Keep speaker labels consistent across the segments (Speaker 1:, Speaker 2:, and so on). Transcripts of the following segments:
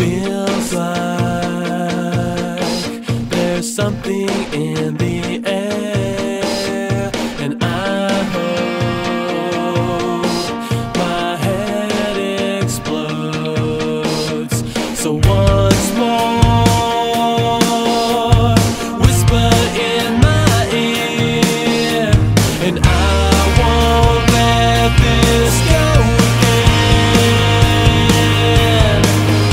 Speaker 1: Feels like there's something in the air, and I hope my head explodes. So once more, whisper in my ear, and I won't let this go again.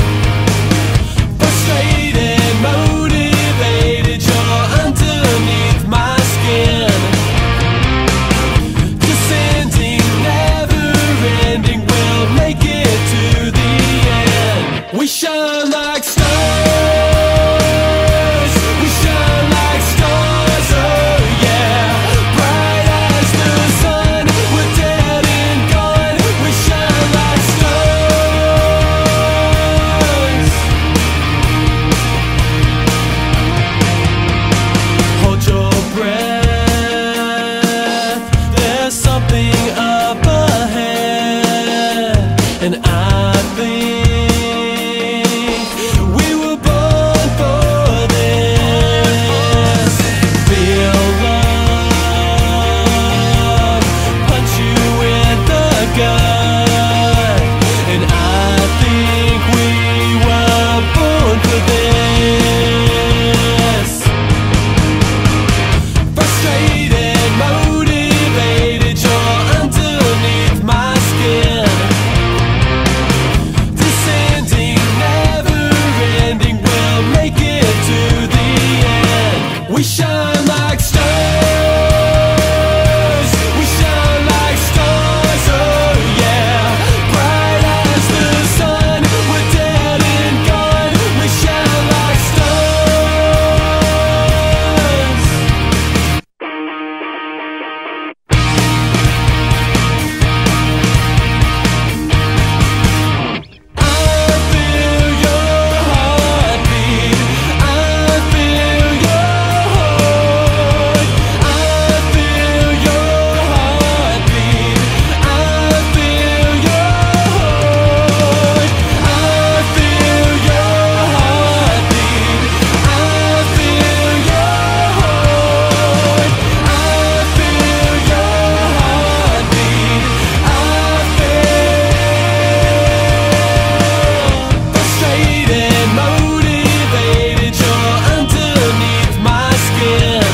Speaker 1: Frustrated, motivated, you're underneath my skin. Descending, never ending, we'll make it to the end. We shine like stars. We shine like stars, oh yeah. Bright as the sun, we're dead and gone. We shine like stars. Hold your breath, there's something up ahead, and I think we were born for this. Feel love, punch you in the gut, and I think we were born for this. Frustrated, motivated, you're underneath my skin. Descending, never ending, we'll make it to the end. We shine like stars. We shine like stars, oh yeah. Bright as the sun, we're dead and gone. We shine like stars. I feel your heartbeat. I feel your heart. I feel your heartbeat. I feel your heart. I feel your heartbeat. I feel your heart. I feel your heartbeat. Frustrated, motivated, you're underneath my skin.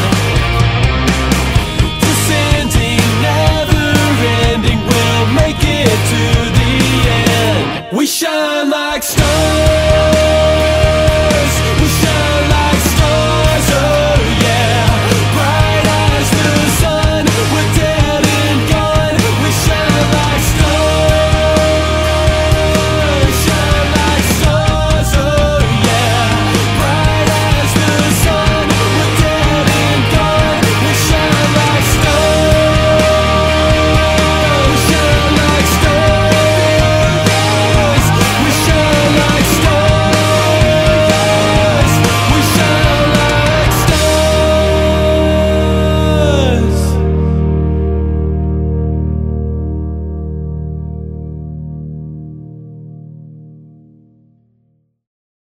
Speaker 1: Descending, never ending, we'll make it to the end. We shine like stars.